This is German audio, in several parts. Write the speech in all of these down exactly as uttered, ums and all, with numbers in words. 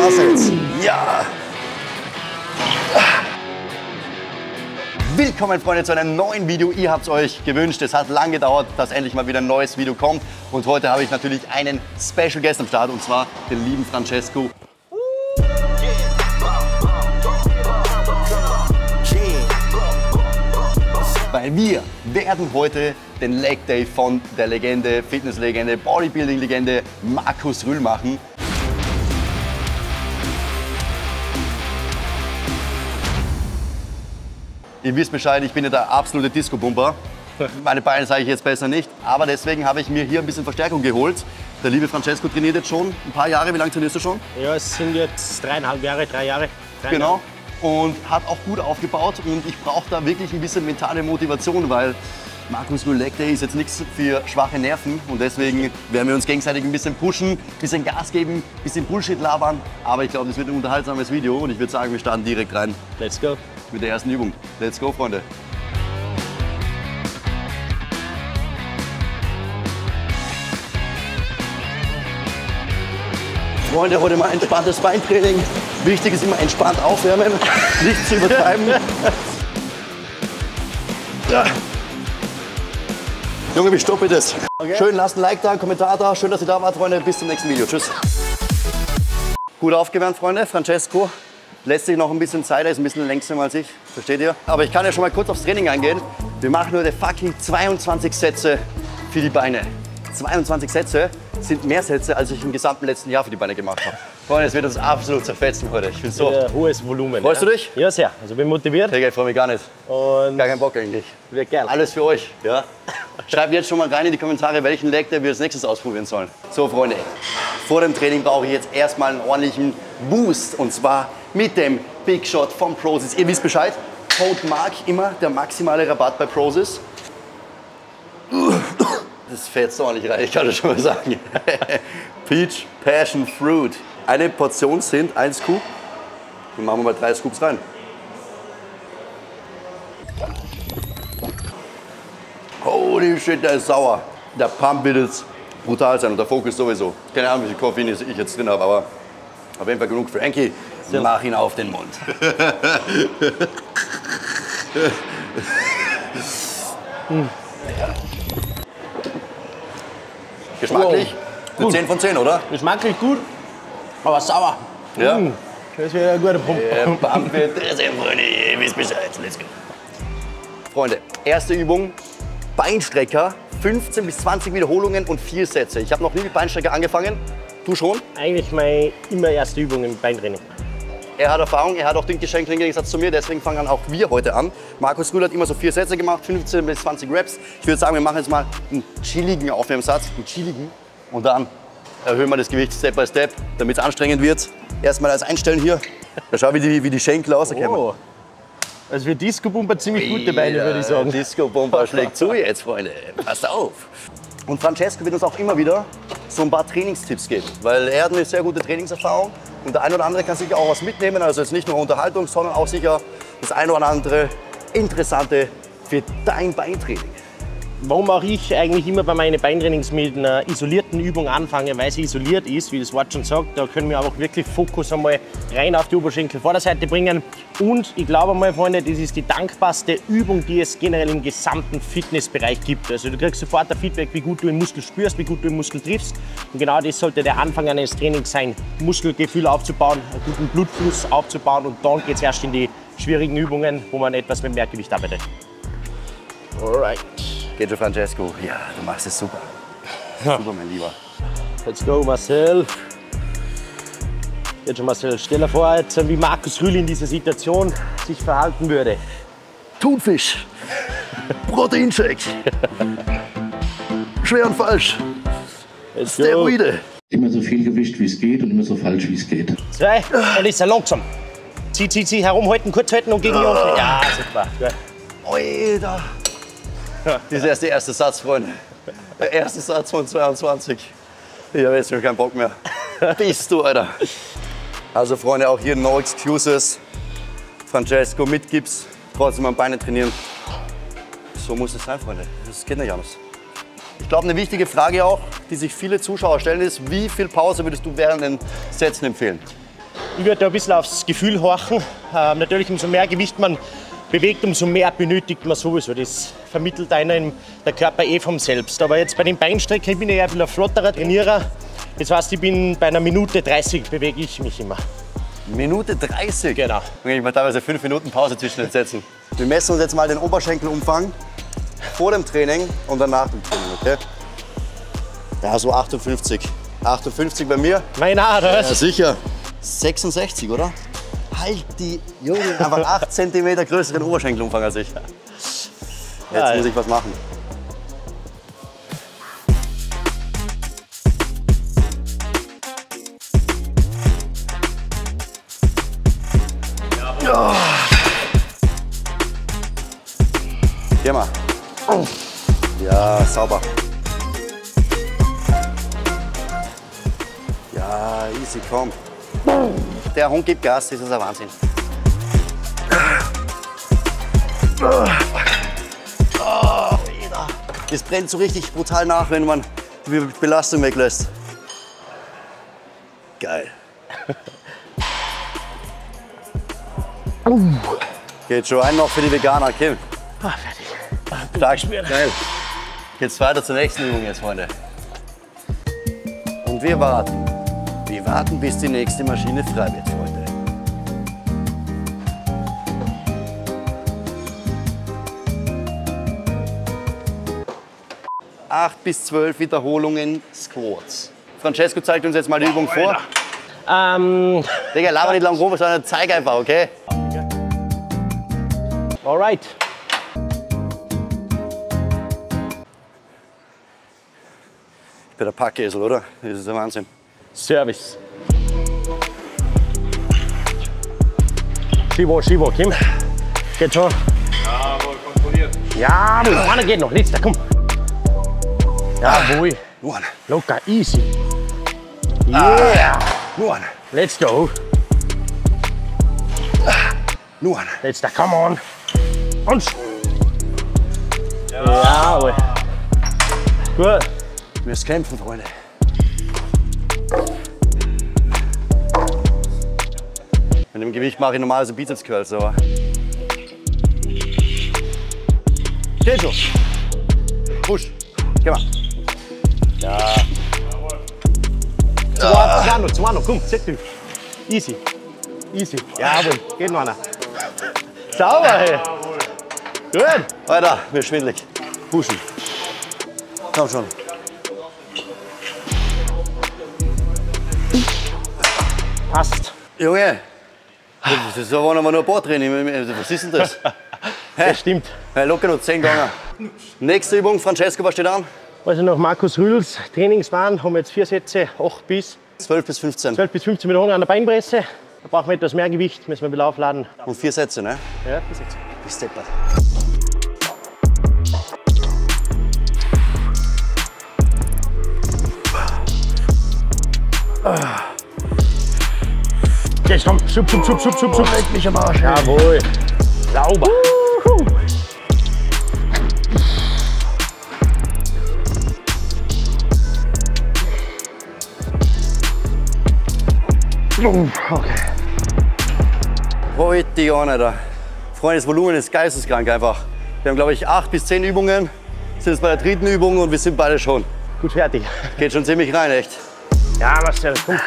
war's jetzt. Ja. Willkommen, Freunde, zu einem neuen Video. Ihr habt es euch gewünscht. Es hat lange gedauert, dass endlich mal wieder ein neues Video kommt. Und heute habe ich natürlich einen Special Guest am Start, und zwar den lieben Francesco. Weil wir werden heute den Leg Day von der Legende, Fitnesslegende, Bodybuilding-Legende Markus Rühl machen. Ihr wisst Bescheid, ich bin ja der absolute Disco-Bumper. Meine Beine zeige ich jetzt besser nicht, aber deswegen habe ich mir hier ein bisschen Verstärkung geholt. Der liebe Francesco trainiert jetzt schon ein paar Jahre. Wie lange trainierst du schon? Ja, es sind jetzt dreieinhalb Jahre, drei Jahre. Drei Genau. Und hat auch gut aufgebaut, und ich brauche da wirklich ein bisschen mentale Motivation, weil Markus Rühl Leg Day ist jetzt nichts für schwache Nerven, und deswegen werden wir uns gegenseitig ein bisschen pushen, ein bisschen Gas geben, ein bisschen Bullshit labern, aber ich glaube, das wird ein unterhaltsames Video, und ich würde sagen, wir starten direkt rein. Let's go. Mit der ersten Übung. Let's go, Freunde. Freunde, heute mal entspanntes Beintraining. Wichtig ist immer entspannt aufwärmen, nicht zu übertreiben. Ja. Junge, wie stoppe ich das? Okay. Schön, lasst ein Like da, einen Kommentar da. Schön, dass ihr da wart, Freunde. Bis zum nächsten Video. Tschüss. Gut aufgewärmt, Freunde. Francesco lässt sich noch ein bisschen Zeit. Er ist ein bisschen längsamer als ich. Versteht ihr? Aber ich kann ja schon mal kurz aufs Training eingehen. Wir machen nur die fucking zweiundzwanzig Sätze für die Beine. zweiundzwanzig Sätze sind mehr Sätze, als ich im gesamten letzten Jahr für die Beine gemacht habe. Freunde, es wird uns absolut zerfetzen heute. Ich bin so. Ja, hohes Volumen. Freust ja. du dich? Ja, sehr. Also bin motiviert. Hey, ich freue mich gar nicht. Und gar keinen Bock eigentlich. Wird geil. Alles für euch. Ja? Schreibt jetzt schon mal rein in die Kommentare, welchen Leg Day wir als nächstes ausprobieren sollen. So, Freunde, vor dem Training brauche ich jetzt erstmal einen ordentlichen Boost. Und zwar mit dem Big Shot von Prozis. Ihr wisst Bescheid. Code Mark, immer der maximale Rabatt bei Prozis. Das fährt ordentlich rein, ich kann das schon mal sagen. Peach Passion Fruit. Eine Portion sind ein Scoop. Dann machen wir mal drei Scoops rein. Holy shit, der ist sauer. Der Pump wird jetzt brutal sein, und der Fokus sowieso. Keine Ahnung, wie viel Koffein ich jetzt drin habe, aber auf jeden Fall genug für Enki. Mach ihn auf den Mund. hm. Ja. Geschmacklich? Wow. Eine zehn von zehn, oder? Geschmacklich gut, aber sauer. Ja. Mm. Das wäre ein guter Pump. Der Pump wird sehr, Freunde. Ihr wisst Bescheid. Let's go. Freunde, erste Übung. Beinstrecker. fünfzehn bis zwanzig Wiederholungen und vier Sätze. Ich habe noch nie mit Beinstrecker angefangen. Du schon? Eigentlich meine immer erste Übung im Beintraining. Er hat Erfahrung, er hat auch den geschenkt im Gegensatz zu mir, deswegen fangen auch wir heute an. Markus Rühl hat immer so vier Sätze gemacht, fünfzehn bis zwanzig Reps. Ich würde sagen, wir machen jetzt mal einen chilligen Aufwärmsatz, einen chilligen. Und dann erhöhen wir das Gewicht Step by Step, damit es anstrengend wird. Erstmal als Einstellen hier. Da schau, wie die, wie die Schenkel aus. Oh. Also für Disco-Bumper ziemlich gute Beine, würde ich sagen. Disco-Bumper schlägt zu jetzt, Freunde. Passt auf. Und Francesco wird uns auch immer wieder so ein paar Trainingstipps geben, weil er hat eine sehr gute Trainingserfahrung, und der ein oder andere kann sicher auch was mitnehmen, also jetzt nicht nur Unterhaltung, sondern auch sicher das ein oder andere Interessante für dein Beintraining. Warum auch ich eigentlich immer bei meinen Beintrainings mit einer isolierten Übung anfange, weil sie isoliert ist, wie das Wort schon sagt. Da können wir auch wirklich Fokus einmal rein auf die Oberschenkelvorderseite bringen. Und ich glaube mal, Freunde, das ist die dankbarste Übung, die es generell im gesamten Fitnessbereich gibt. Also du kriegst sofort ein Feedback, wie gut du den Muskel spürst, wie gut du den Muskel triffst. Und genau das sollte der Anfang eines Trainings sein, Muskelgefühl aufzubauen, einen guten Blutfluss aufzubauen, und dann geht es erst in die schwierigen Übungen, wo man etwas mit Mehrgewicht arbeitet. Alright. Geht schon, Francesco. Ja, du machst es super. Ja. Super, mein Lieber. Let's go, Marcel. Jetzt schon, Marcel, stell dir vor, jetzt, wie Markus Rühl in dieser Situation sich verhalten würde. Thunfisch. Proteinshake. Schwer und falsch. Let's go. Steroide. Immer so viel Gewicht, wie es geht, und immer so falsch, wie es geht. Zwei. Und ist er langsam. Zieh, zieh, zieh, herumhalten, kurz halten und gegen die Jungen. Ja, super. Gut. Alter. Das ist erst der erste Satz, Freunde. Der erste Satz von zweiundzwanzig. Ich habe jetzt schon keinen Bock mehr. Bist du, Alter. Also, Freunde, auch hier no excuses. Francesco mit Gips, trotzdem am Beine trainieren. So muss es sein, Freunde. Das geht nicht anders. Ich glaube, eine wichtige Frage auch, die sich viele Zuschauer stellen, ist, wie viel Pause würdest du während den Sätzen empfehlen? Ich würde da ein bisschen aufs Gefühl horchen. Ähm, natürlich, umso mehr Gewicht man bewegt, umso mehr benötigt man sowieso. Das vermittelt einem der Körper eh vom selbst. Aber jetzt bei den Beinstrecken bin ich eher ein bisschen ein flotterer Trainierer. Das heißt, ich bin bei einer Minute dreißig bewege ich mich immer. Minute dreißig? Genau. Ich mal teilweise fünf Minuten Pause zwischen den Sätzen. Wir messen uns jetzt mal den Oberschenkelumfang vor dem Training und dann nach dem Training, okay? Ja, so achtundfünfzig. achtundfünfzig bei mir. Mein A, oder was? Ja, sicher. sechsundsechzig, oder? Halt die Junge, einfach acht Zentimeter größeren Oberschenkelumfang als ich. Jetzt Ja, muss ich was machen. Ja. Geh mal. Ja, sauber. Ja, easy, komm. Der Hund gibt Gas, das ist ein Wahnsinn. Das brennt so richtig brutal nach, wenn man die Belastung weglässt. Geil. Geht schon ein noch für die Veganer, Kim. Ah, fertig. Stark, geil. Geht's weiter zur nächsten Übung jetzt, Freunde. Und wir warten. Wir warten, bis die nächste Maschine frei wird, Freunde. Acht bis zwölf Wiederholungen Squats. Francesco zeigt uns jetzt mal die Übung vor. Ähm, Digga, laber nicht lang rum, sondern zeig einfach, okay? alright. Ich bin der Packesel, oder? Das ist der Wahnsinn. Service. Schiebo, Schiebo, Kim. Geht schon. Jawohl, kontrolliert. Jawohl, einer geht noch, letzter, komm. Jawohl, Nur einer. locker, easy. Yeah, Nur einer. let's go. Nur einer. Letzter, come on. Und. Jawohl. Gut. Wir müssen kämpfen, Freunde. Mit dem Gewicht mache ich normalerweise Bizeps Curls, aber. Geht schon. Push. Geh mal. Ja. Zwei, zwei noch, zwei noch, komm, setz dich. Easy. Easy. Jawohl, geht noch einer. Sauber, hey. Gut. Weiter, mir ist schwindelig. Pushen. Komm schon. Passt. Junge, das war aber nur ein Bordtraining. Was ist denn das? Das stimmt. Ja, locker noch zehn Gänge. Nächste Übung, Francesco, was steht an? Also nach Markus Rühls Trainingsplan haben wir jetzt vier Sätze, acht bis zwölf bis fünfzehn. zwölf bis fünfzehn Wiederholungen an der Beinpresse. Da brauchen wir etwas mehr Gewicht, müssen wir wieder aufladen. Und vier Sätze, ne? Ja, vier Sätze. Bis deppert. Jetzt komm, schub, schub, schub, schub, schub, schub. Leck mich am Arsch. Jawohl. Sauber. Okay. Heute die Ohren, da. Freunde, das Volumen ist geisteskrank einfach. Wir haben, glaube ich, acht bis zehn Übungen. Sind jetzt bei der dritten Übung und wir sind beide schon. Gut fertig. Geht schon ziemlich rein, echt. Ja, Marcel, komm.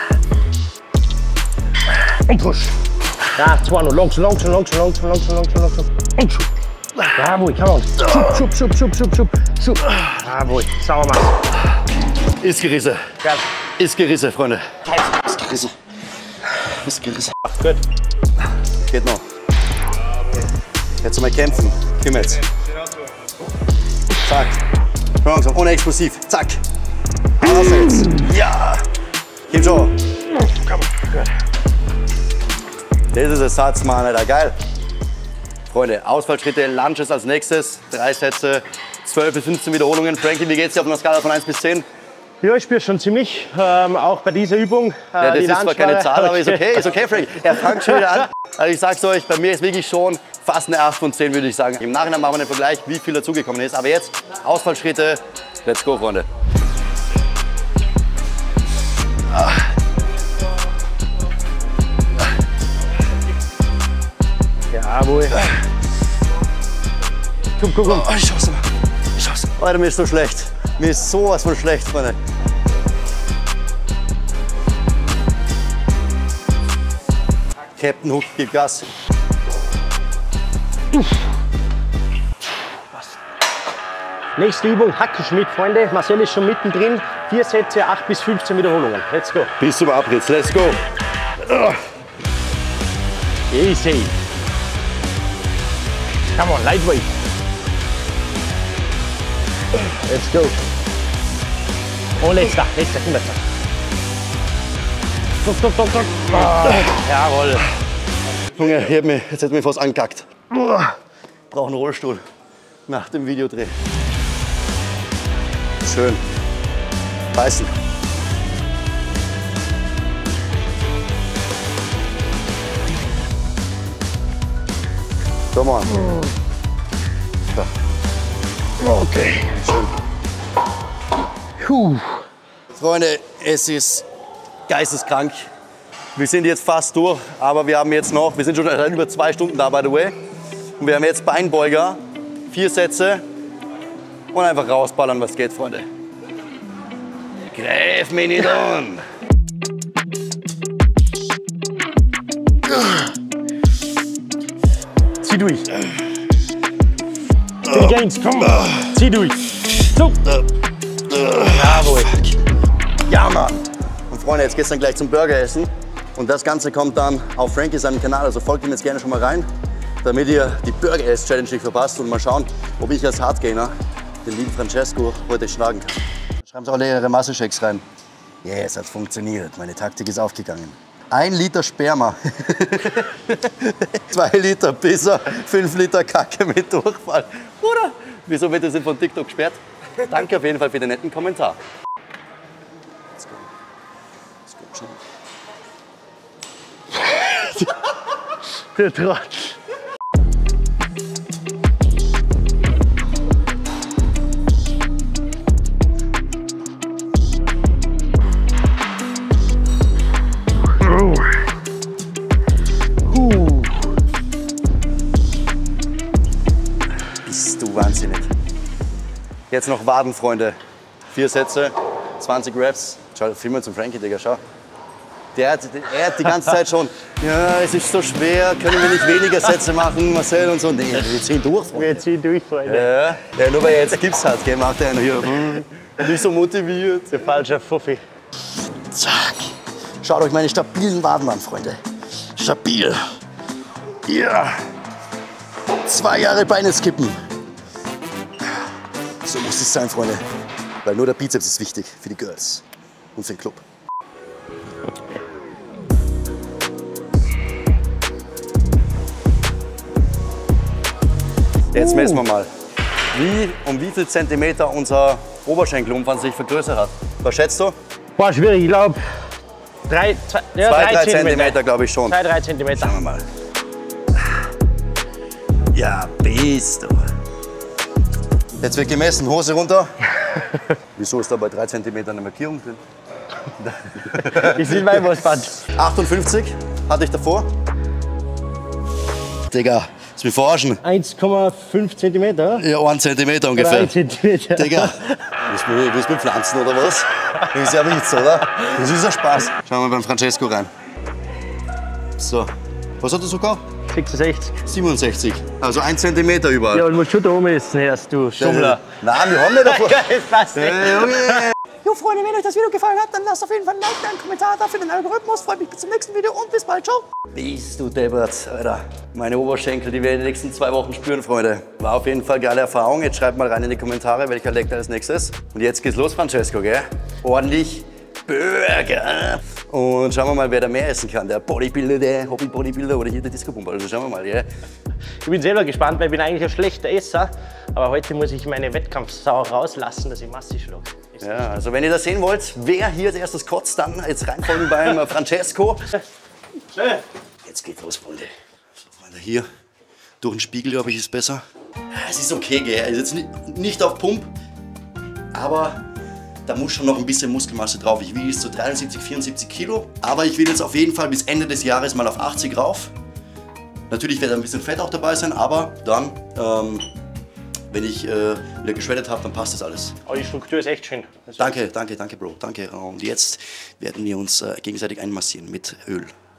Und push. Ja, zwei noch. Langsam, langsam, langsam, langsam, langsam, langsam, langsam. Und schub. Jawohl, come on. Schub, schub, schub, schub, schub, schub. Jawohl, sauber machen. Ist gerissen. Geil. Ist gerissen, Freunde. Ist gerissen. Ist gerissen. Gut. Geht noch. Jetzt mal kämpfen. Komm jetzt. Zack. Langsam, ohne explosiv. Zack. Also jetzt. Ja. Gib schon. Komm, gut. Das ist ein Satz, Mann, Alter. Geil. Freunde, Ausfallschritte, Lunges als nächstes. Drei Sätze, zwölf bis fünfzehn Wiederholungen. Frankie, wie geht's dir auf einer Skala von eins bis zehn? Ja, ich spüre schon ziemlich, ähm, auch bei dieser Übung. Äh, Ja, das die ist zwar keine Lunge-Ware. Zahl, aber ist okay, ist okay, Frankie. Er fängt schon wieder an. Also ich sag's euch, bei mir ist wirklich schon fast eine acht von zehn, würde ich sagen. Im Nachhinein machen wir einen Vergleich, wie viel dazugekommen ist. Aber jetzt Ausfallschritte. Let's go, Freunde. Jawohl. Komm, komm, komm. Oh, ich schaff's mal. Ich schaff's. Alter, mir ist so schlecht. Mir ist sowas von schlecht, Freunde. Captain Hook, gib Gas. Nächste Übung, Hackenschmidt, Freunde. Marcel ist schon mittendrin. Vier Sätze, acht bis fünfzehn Wiederholungen. Let's go. Bis zum Abritz, let's go. Easy. Come on, lightweight. Let's go. Und letzter, letzter, hundertster. Guck, guck, guck, guck. Oh, jawohl. Junge, ich hab mich, jetzt hat mich fast angekackt. Brauche einen Rollstuhl nach dem Videodreh. Schön. Beißen. Come on. Okay. Schön. Puh. Freunde, es ist geisteskrank. Wir sind jetzt fast durch, aber wir haben jetzt noch, wir sind schon über zwei Stunden da, by the way. Und wir haben jetzt Beinbeuger, vier Sätze und einfach rausballern, was geht, Freunde. Greif mich nicht an. Zieh durch. Still Gains, komm. Zieh durch. So. Jawohl. Ja, Mann. Und Freunde, jetzt geht's dann gleich zum Burger essen. Und das Ganze kommt dann auf Frankie seinem Kanal. Also folgt ihm jetzt gerne schon mal rein, damit ihr die Burger Ess Challenge nicht verpasst und mal schauen, ob ich als Hardgainer den lieben Francesco heute schlagen kann. Schreiben Sie auch leere Muscle-Shakes rein. Yes, hat funktioniert. Meine Taktik ist aufgegangen. Ein Liter Sperma, zwei Liter Pisser, fünf Liter Kacke mit Durchfall. Oder? Wieso wird das denn von TikTok gesperrt? Danke auf jeden Fall für den netten Kommentar. Let's go. Let's go. Der Trottel. Bist du wahnsinnig. Jetzt noch Waden, Freunde. Vier Sätze, zwanzig Reps. Schau, film mal zum Frankie, Digga, schau. Der hat, er hat die ganze Zeit schon, ja, es ist so schwer, können wir nicht weniger Sätze machen, Marcel und so. Nee, wir ziehen durch, Freunde. Wir ziehen durch, Freunde. Ja, ja, nur weil er jetzt Gips hat, gell, macht er einer hier. Hm, nicht so motiviert. Der falsche Fuffi. Zack. Schaut euch meine stabilen Waden an, Freunde. Stabil. Ja. Zwei Jahre Beine skippen. So muss es sein, Freunde. Weil nur der Bizeps ist wichtig für die Girls und für den Club. Jetzt messen wir mal, wie, um wie viel Zentimeter unser Oberschenkelumfang sich vergrößert hat. Was schätzt du? Boah, schwierig, ich glaube. Drei, zwei, ja, Zwei, drei, drei Zentimeter, Zentimeter, glaube ich schon. Zwei, drei Zentimeter. Schauen wir mal. Ja, bist du. Jetzt wird gemessen, Hose runter. Wieso ist da bei drei Zentimetern eine Markierung drin? Ich sehe mein Brustband. achtundfünfzig hatte ich davor. Digga, ist mir verarschen. eins Komma fünf Zentimeter. Ja, ein Zentimeter ungefähr. drei Zentimeter. Digga, willst du mich, willst du mich pflanzen oder was? Das ist ja Witz, oder? Das ist ja Spaß. Schauen wir beim Francesco rein. So, was hat er sogar? sechsundsechzig. siebenundsechzig, also ein Zentimeter überall. Ja, und musst schon da oben essen, hörst du, Schummler. Nein, wir haben nicht davor. Das passt nicht. Hey, Junge. Jo Freunde, wenn euch das Video gefallen hat, dann lasst auf jeden Fall ein Like, einen Kommentar da für den Algorithmus. Freut mich bis zum nächsten Video und bis bald. Ciao. Bist du deppert, Alter. Meine Oberschenkel, die werde ich die nächsten zwei Wochen spüren, Freunde. War auf jeden Fall eine geile Erfahrung. Jetzt schreibt mal rein in die Kommentare, welcher leckt als nächstes. Und jetzt geht's los, Francesco, gell? Ordentlich Burger. Und schauen wir mal, wer da mehr essen kann. Der Bodybuilder, der Hobby-Bodybuilder oder hier der Disco-Pumper. Also schauen wir mal, gell? Ich bin selber gespannt, weil ich bin eigentlich ein schlechter Esser. Aber heute muss ich meine Wettkampfsau rauslassen, dass ich Masse schlage. Ja, also wenn ihr das sehen wollt, wer hier als erstes kotzt, dann jetzt reinfolgen beim Francesco. Jetzt geht's los, Freunde. So, Freunde, hier durch den Spiegel, glaube ich, ist besser. Es ist okay, gell? Also jetzt nicht, nicht auf Pump, aber da muss schon noch ein bisschen Muskelmasse drauf. Ich wiege jetzt so dreiundsiebzig, vierundsiebzig Kilo, aber ich will jetzt auf jeden Fall bis Ende des Jahres mal auf achtzig rauf. Natürlich wird ein bisschen Fett auch dabei sein, aber dann, ähm, wenn ich äh, wieder geschreddet habe, dann passt das alles. Aber die Struktur ist echt schön. Also Danke, danke, danke, Bro. Danke. Und jetzt werden wir uns äh, gegenseitig einmassieren mit Öl.